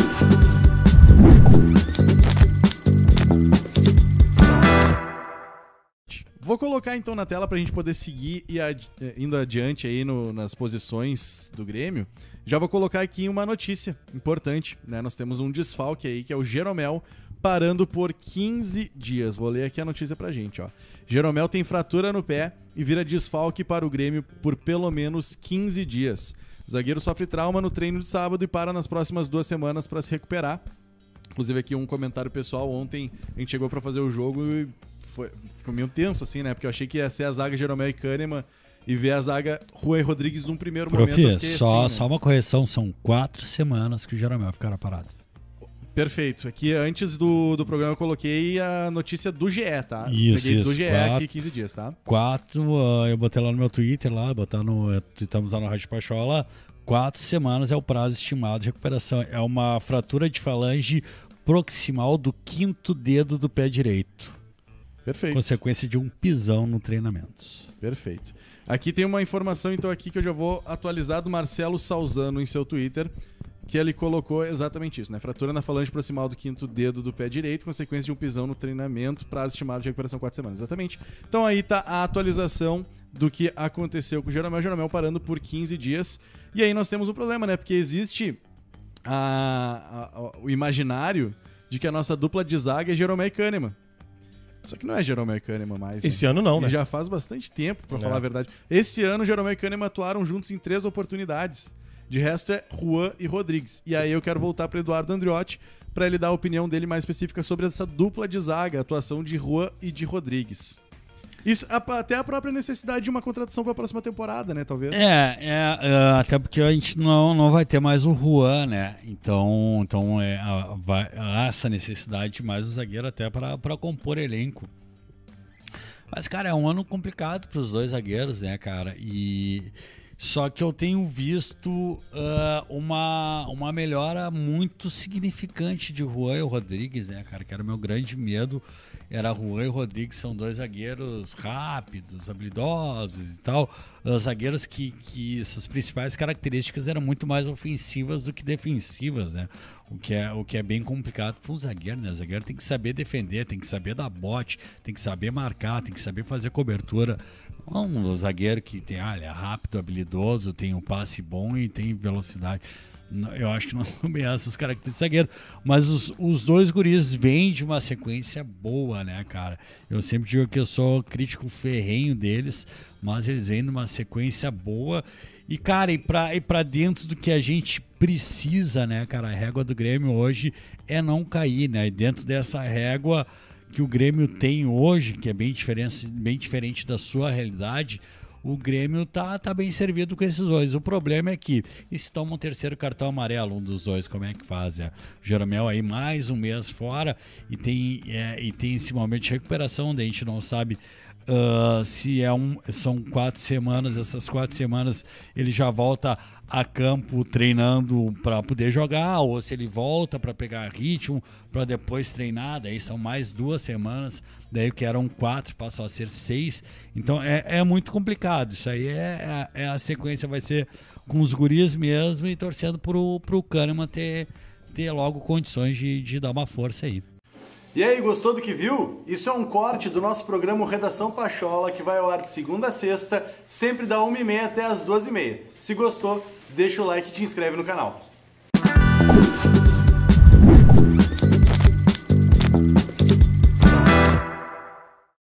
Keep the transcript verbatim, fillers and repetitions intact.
Vou colocar então na tela pra gente poder seguir e ad... indo adiante aí no, nas posições do Grêmio. Já vou colocar aqui uma notícia importante, né? Nós temos um desfalque aí, que é o Jeromel, parando por quinze dias. Vou ler aqui a notícia pra gente, ó. Jeromel tem fratura no pé e vira desfalque para o Grêmio por pelo menos quinze dias. O zagueiro sofre trauma no treino de sábado e para nas próximas duas semanas para se recuperar. Inclusive aqui um comentário pessoal, ontem a gente chegou pra fazer o jogo e foi, ficou meio tenso assim, né? Porque eu achei que ia ser a zaga Jeromel e Kahneman e ver a zaga Rua e Rodrigues num primeiro Profi, momento. Profi, só, assim, só né? uma correção, são quatro semanas que o Jeromel ficará parado. Perfeito. Aqui antes do, do programa eu coloquei a notícia do G E, tá? Isso, Peguei isso. do G E quatro, aqui quinze dias, tá? Quatro, uh, eu botei lá no meu Twitter, lá, botar no, estamos lá no Rádio Pachola, quatro semanas é o prazo estimado de recuperação. É uma fratura de falange proximal do quinto dedo do pé direito. Perfeito. Consequência de um pisão no treinamento. Perfeito. Aqui tem uma informação, então, aqui que eu já vou atualizar do Marcelo Salzano em seu Twitter, que ele colocou exatamente isso, né? Fratura na falange proximal do quinto dedo do pé direito, consequência de um pisão no treinamento, prazo estimado de recuperação quatro semanas. Exatamente. Então aí tá a atualização do que aconteceu com o Jeromel. O Jeromel parando por quinze dias. E aí nós temos um problema, né? Porque existe a, a, a, o imaginário de que a nossa dupla de zaga é Jeromel e Kahneman. Só que não é Jeromel e Kahneman mais. Né? Esse ano não, né? E já faz bastante tempo, pra É. falar a verdade. Esse ano, Jeromel e Kahneman atuaram juntos em três oportunidades. De resto é Juan e Rodrigues. E aí eu quero voltar para Eduardo Andriotti para ele dar a opinião dele mais específica sobre essa dupla de zaga, a atuação de Juan e de Rodrigues. Isso, até a própria necessidade de uma contratação para a próxima temporada, né, talvez? É, é, é, até porque a gente não, não vai ter mais o Juan, né? Então, então é, vai, há essa necessidade de mais o zagueiro até para compor elenco. Mas, cara, é um ano complicado para os dois zagueiros, né, cara? E só que eu tenho visto uh, uma, uma melhora muito significante de Juan e Rodrigues, né, cara? Que era o meu grande medo. Era Juan e Rodrigues, são dois zagueiros rápidos, habilidosos e tal. Uh, zagueiros que, que essas principais características eram muito mais ofensivas do que defensivas, né? O que é, o que é bem complicado para um zagueiro, né? O zagueiro tem que saber defender, tem que saber dar bote, tem que saber marcar, tem que saber fazer cobertura. Um zagueiro que tem, ah, ele é rápido, habilidoso, tem um passe bom e tem velocidade. Eu acho que não é essas características do zagueiro. Mas os, os dois guris vêm de uma sequência boa, né, cara? Eu sempre digo que eu sou crítico ferrenho deles, mas eles vêm de uma sequência boa. E, cara, e pra, e pra dentro do que a gente precisa, né, cara? A régua do Grêmio hoje é não cair, né? E dentro dessa régua que o Grêmio tem hoje, que é bem diferente, bem diferente da sua realidade, o Grêmio tá, tá bem servido com esses dois. O problema é que, e se toma um terceiro cartão amarelo, um dos dois, como é que faz? É, o Jeromel aí mais um mês fora e tem, é, e tem esse momento de recuperação, onde a gente não sabe uh, se é um, são quatro semanas, essas quatro semanas ele já volta a campo treinando para poder jogar, ou se ele volta para pegar ritmo para depois treinar, daí são mais duas semanas, daí que eram quatro passou a ser seis, então é, é muito complicado. Isso aí é, é, é a sequência, vai ser com os guris mesmo e torcendo pro, pro Kahneman ter, ter logo condições de, de dar uma força aí. E aí, gostou do que viu? Isso é um corte do nosso programa Redação Pachola, que vai ao ar de segunda a sexta, sempre da uma e meia até as duas e meia. Se gostou, deixa o like e te inscreve no canal.